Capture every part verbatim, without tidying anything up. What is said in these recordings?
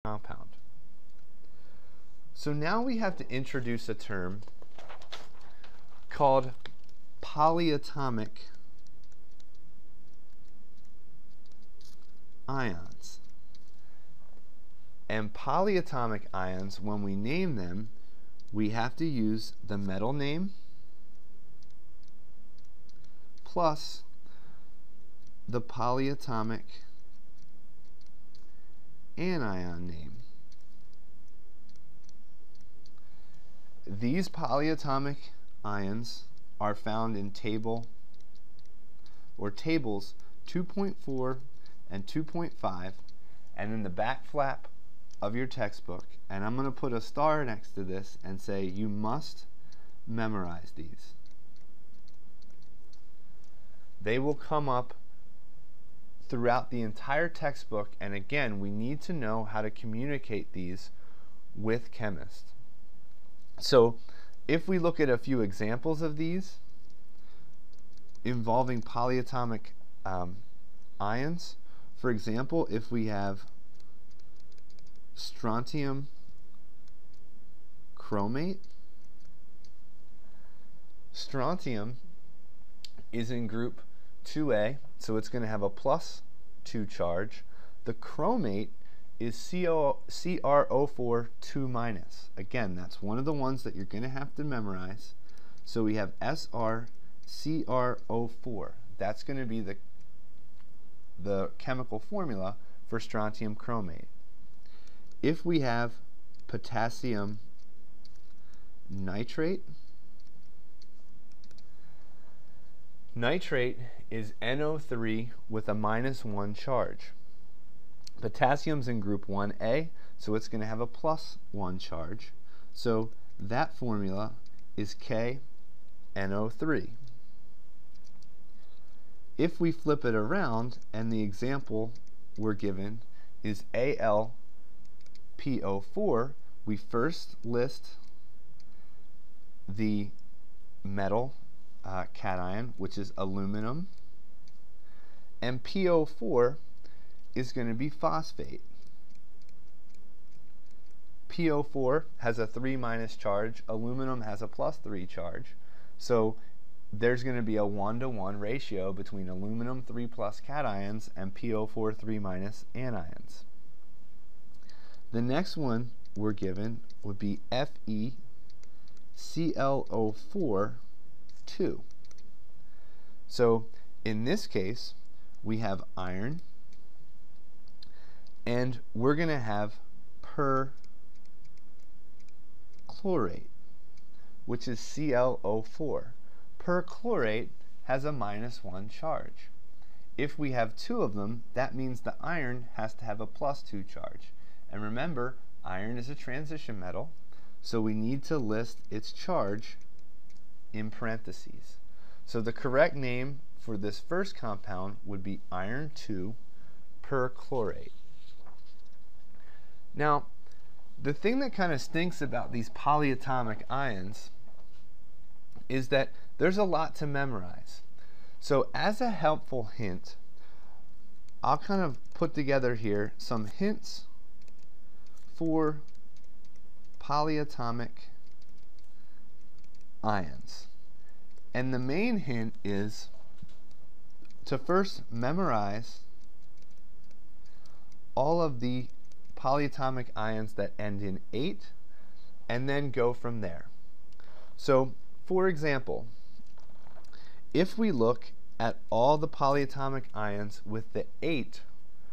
compound. So now we have to introduce a term called polyatomic ions. And polyatomic ions, when we name them, we have to use the metal name plus the polyatomic anion name. These polyatomic ions are found in table or tables two point four and two point five, and in the back flap of your textbook, and I'm going to put a star next to this and say you must memorize these. They will come up throughout the entire textbook, and again, we need to know how to communicate these with chemists. So if we look at a few examples of these involving polyatomic um, ions, for example, if we have Strontium Chromate, strontium is in group two A, so it's going to have a plus two charge. The chromate is C R O four two minus. Again, that's one of the ones that you're going to have to memorize. So we have S R C R O four. That's going to be the, the chemical formula for strontium chromate. If we have potassium nitrate, nitrate is N O three with a minus one charge. Potassium's in group one A, so it's going to have a plus one charge. So that formula is K N O three. If we flip it around, and the example we're given is A L P O four, we first list the metal uh, cation, which is aluminum, and P O four is going to be phosphate. P O four has a three minus charge, aluminum has a plus three charge, so there's going to be a one to one ratio between aluminum three plus cations and P O four three minus anions. The next one we're given would be F E C L O four two. So in this case, we have iron, and we're going to have perchlorate, which is C L O four. Perchlorate has a minus one charge. If we have two of them, that means the iron has to have a plus two charge. And remember, iron is a transition metal, so we need to list its charge in parentheses. So the correct name for this first compound would be iron two perchlorate. Now, the thing that kind of stinks about these polyatomic ions is that there's a lot to memorize. So as a helpful hint, I'll kind of put together here some hints for polyatomic ions. And the main hint is to first memorize all of the polyatomic ions that end in eight, and then go from there. So, for example, if we look at all the polyatomic ions with the eight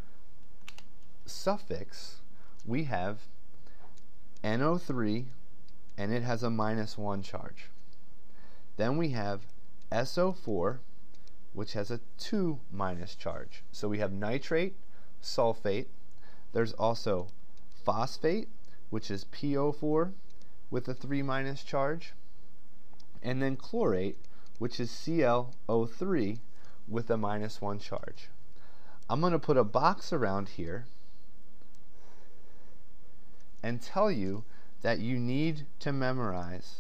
suffix, we have N O three, and it has a minus one charge. Then we have S O four, which has a two minus charge. So we have nitrate, sulfate. There's also phosphate, which is P O four with a three minus charge. And then chlorate, which is C L O three with a minus one charge. I'm going to put a box around here and tell you that you need to memorize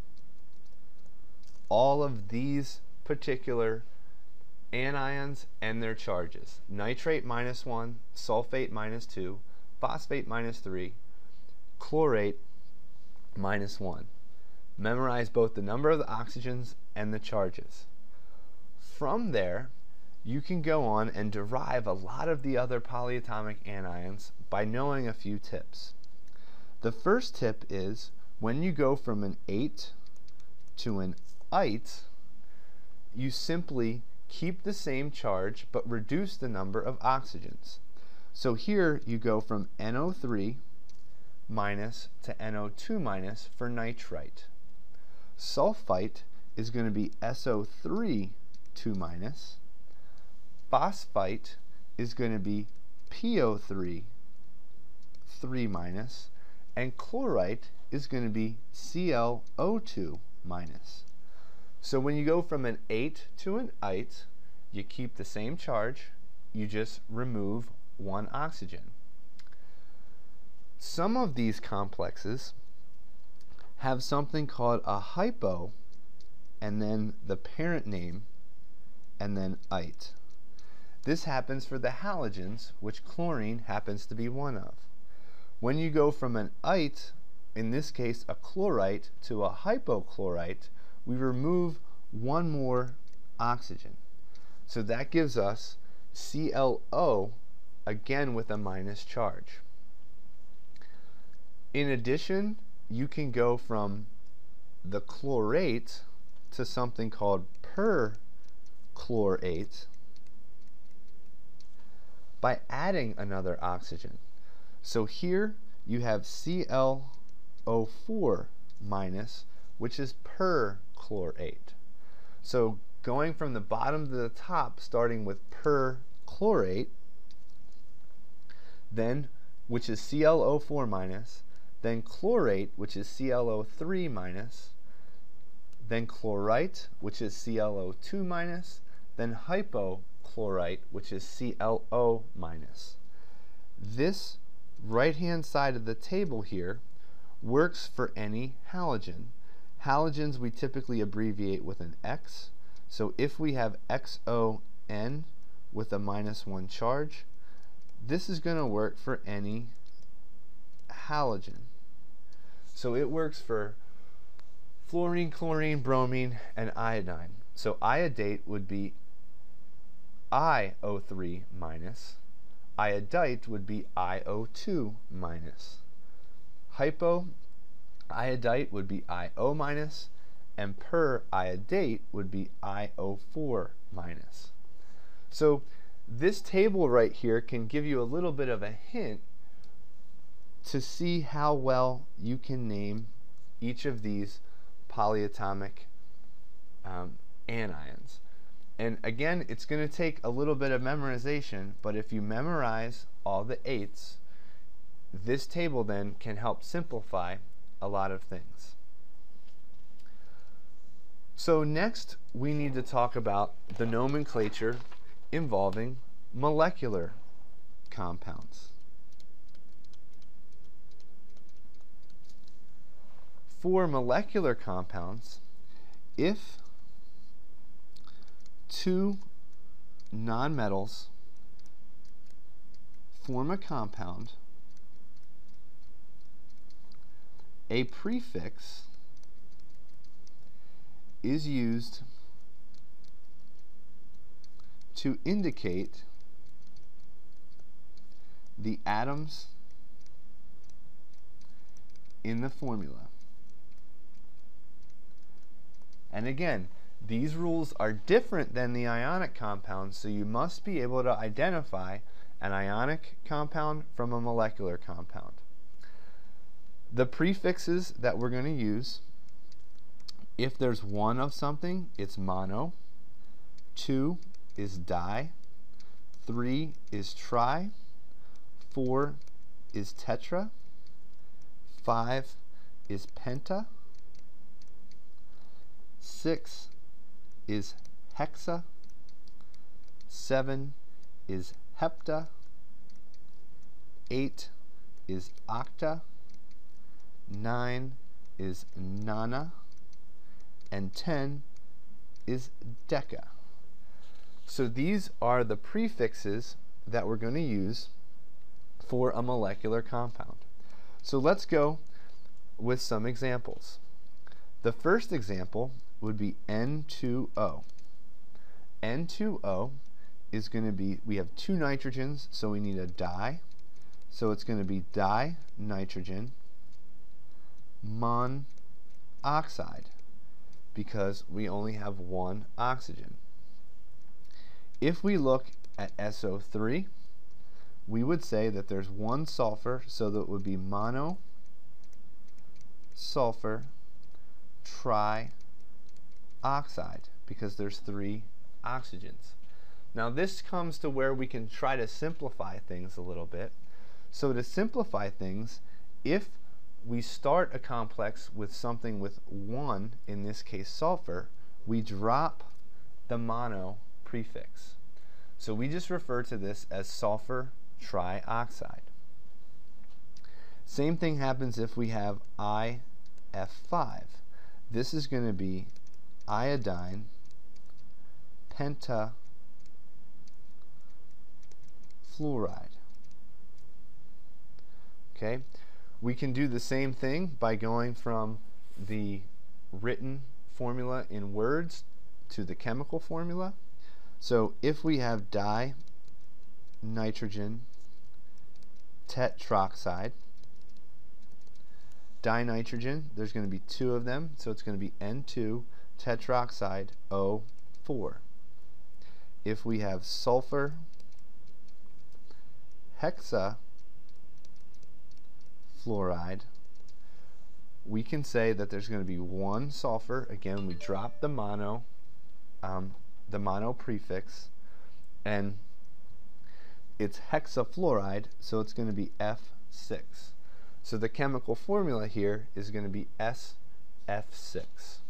all of these particular anions and their charges. Nitrate minus one, sulfate minus two, phosphate minus three, chlorate minus one. Memorize both the number of the oxygens and the charges. From there, you can go on and derive a lot of the other polyatomic anions by knowing a few tips. The first tip is when you go from an ate to an ite, you simply keep the same charge but reduce the number of oxygens. So here you go from N O three minus to N O two minus for nitrite. Sulfite is going to be S O three two minus. Phosphite is going to be P O three three minus, and chlorite is going to be C L O two minus. So when you go from an ate to an ite, you keep the same charge, you just remove one oxygen. Some of these complexes have something called a hypo, and then the parent name, and then ite. This happens for the halogens, which chlorine happens to be one of. When you go from an ite, in this case a chlorite, to a hypochlorite, we remove one more oxygen. So that gives us C L O, again with a minus charge. In addition, you can go from the chlorate to something called perchlorate by adding another oxygen. So here you have C L O four minus, which is perchlorate. So going from the bottom to the top, starting with perchlorate, then which is C L O four minus, then chlorate, which is C L O three minus, then chlorite, which is C L O two minus, then hypochlorite, which is C L O minus. This right-hand side of the table here works for any halogen. Halogens we typically abbreviate with an X. So if we have X O N with a minus one charge, this is going to work for any halogen. So it works for fluorine, chlorine, bromine, and iodine. So iodate would be I O three minus. Iodite would be I O two minus. Hypoiodite would be I O minus, and periodate would be I O four minus. So this table right here can give you a little bit of a hint to see how well you can name each of these polyatomic um, anions. And again, it's going to take a little bit of memorization, but if you memorize all the eights, this table then can help simplify a lot of things. So next, we need to talk about the nomenclature involving molecular compounds. For molecular compounds, if two nonmetals form a compound, a prefix is used to indicate the atoms in the formula. And again, these rules are different than the ionic compounds, so you must be able to identify an ionic compound from a molecular compound. The prefixes that we're going to use, if there's one of something, it's mono, two is di, three is tri, four is tetra, five is penta, six is hexa, seven is hepta, eight is octa, nine is nona, and ten is deca. So these are the prefixes that we're going to use for a molecular compound. So let's go with some examples. The first example would be N two O. N two O is going to be, we have two nitrogens, so we need a di. So it's going to be dinitrogen monoxide, because we only have one oxygen. If we look at S O three, we would say that there's one sulfur, so that it would be mono sulfur trioxide, because there's three oxygens. Now this comes to where we can try to simplify things a little bit. So to simplify things, if we start a complex with something with one, in this case sulfur, we drop the mono prefix. So we just refer to this as sulfur trioxide. Same thing happens if we have I F five. This is going to be iodine pentafluoride. Okay, we can do the same thing by going from the written formula in words to the chemical formula. So if we have dinitrogen tetroxide, dinitrogen, there's going to be two of them, so it's going to be N two tetroxide O four. If we have sulfur hexafluoride, we can say that there's going to be one sulfur. Again, we drop the mono, um, the mono prefix, and it's hexafluoride, so it's going to be F six. So the chemical formula here is going to be S F six.